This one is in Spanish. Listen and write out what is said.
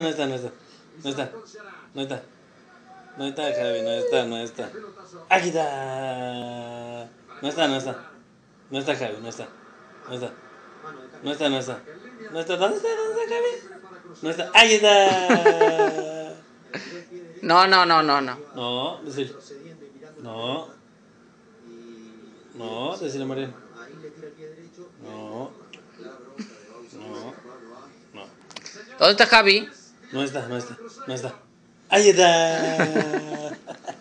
No está, no está. No está. No está. No está, Javi, no está, no está. ¡Aquí está! No está, no está. No está, Javi, no está. No está. No está, no está. No está, ¿dónde está? ¿Dónde está, Javi? No está. ¡Aquí está! No. No, decir. No. No, decirle Mariano. No. No. No. ¿Dónde está Javi? No está, no está. No está. ¡Ahí está!